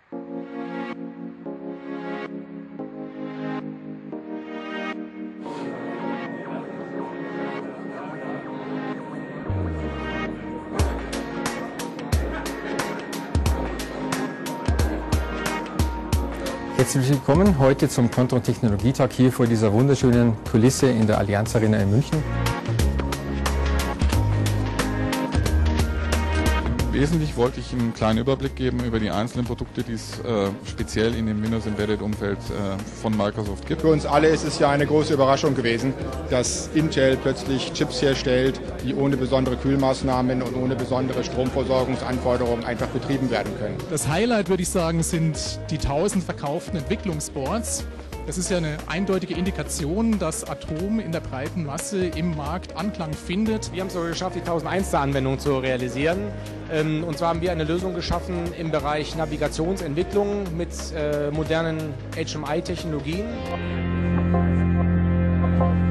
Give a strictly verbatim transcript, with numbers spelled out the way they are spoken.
Herzlich willkommen heute zum Kontron Technologietag hier vor dieser wunderschönen Kulisse in der Allianz Arena in München. Wesentlich wollte ich einen kleinen Überblick geben über die einzelnen Produkte, die es äh, speziell in dem Windows Embedded Umfeld äh, von Microsoft gibt. Für uns alle ist es ja eine große Überraschung gewesen, dass Intel plötzlich Chips herstellt, die ohne besondere Kühlmaßnahmen und ohne besondere Stromversorgungsanforderungen einfach betrieben werden können. Das Highlight, würde ich sagen, sind die tausend verkauften Entwicklungsboards. Das ist ja eine eindeutige Indikation, dass Atom in der breiten Masse im Markt Anklang findet. Wir haben es sogar geschafft, die tausendeins Anwendung zu realisieren. Und zwar haben wir eine Lösung geschaffen im Bereich Navigationsentwicklung mit modernen H M I-Technologien.